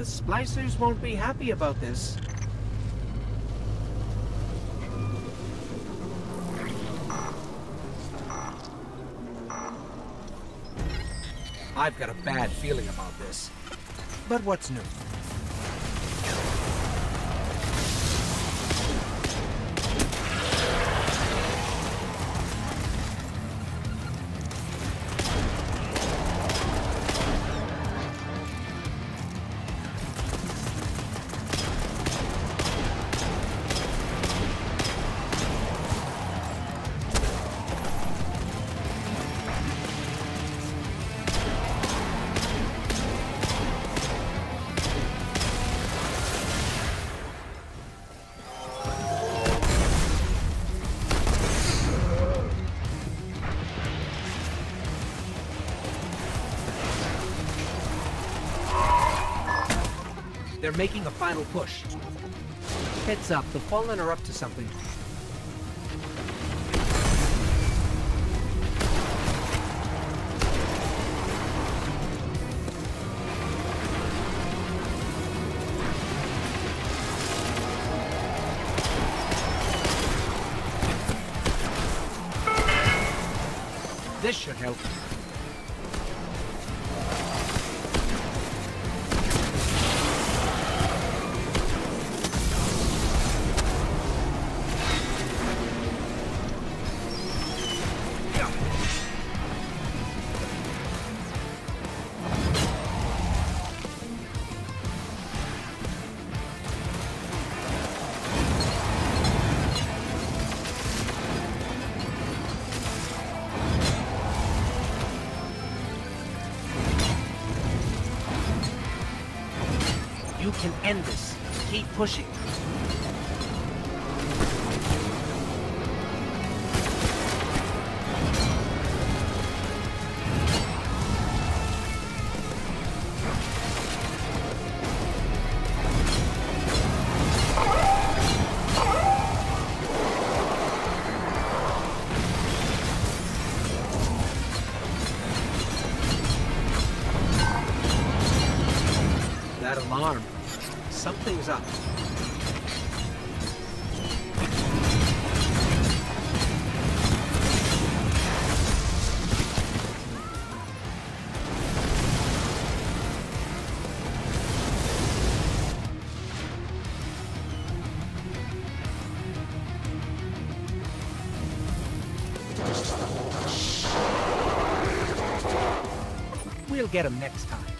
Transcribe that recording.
the splicers won't be happy about this. I've got a bad feeling about this. But what's new? They're making a final push. Heads up, the Fallen are up to something. This should help. You can end this. Keep pushing. That alarm. Something's up. We'll get him next time.